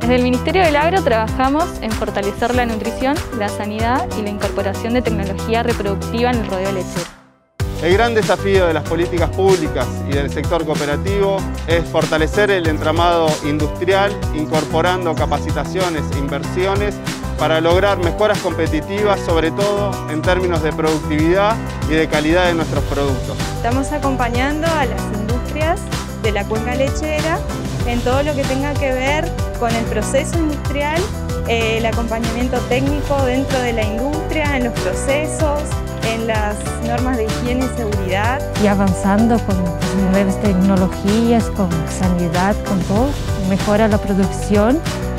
Desde el Ministerio del Agro trabajamos en fortalecer la nutrición, la sanidad y la incorporación de tecnología reproductiva en el rodeo lechero. El gran desafío de las políticas públicas y del sector cooperativo es fortalecer el entramado industrial, incorporando capacitaciones e inversiones para lograr mejoras competitivas, sobre todo en términos de productividad y de calidad de nuestros productos. Estamos acompañando a las industrias de la cuenca lechera en todo lo que tenga que ver con el proceso industrial, el acompañamiento técnico dentro de la industria, en los procesos, en las normas de higiene y seguridad. Y avanzando con nuevas tecnologías, con sanidad, con todo, mejora la producción